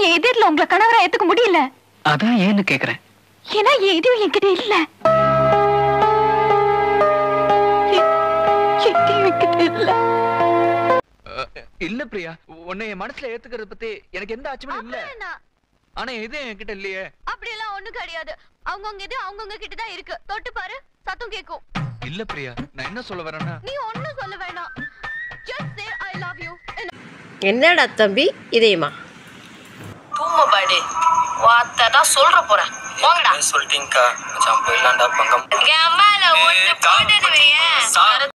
என் எதிரில உங்களை கணவரா ஏத்துக்க முடியல. அதான் ஏன்னு கேக்குறேன். ஏன்னா எதுவும் என்கிட்ட இல்ல. இல்ல பிரியா, உன்னை என் மனசுல ஏத்துக்கிறத பத்தி எனக்கு எந்த ஆச்சரியமும் இல்ல. ஆனா இது என்கிட்ட இல்லையே. அப்படி எல்லாம் ஒண்ணும் கிடையாது. அவங்கவங்க இது அவங்கவங்க கிட்ட தான் இருக்கு. தொட்டு பாரு, சத்தம் கேக்கும். இல்ல பிரியா, நான் என்ன சொல்ல வரேன்னா, நீ ஒண்ணும் சொல்ல வேணாம். Just say I love you. என்னடா தம்பி இதேமா தூம பாடி வாத்தடா சொல்ற போறேன். போங்கடா சொல்லிட்டீங்கக்கா. மச்சான் போயிடலாம்டா பங்கம். என் மேல ஒண்ணு போட்டுடுவியே.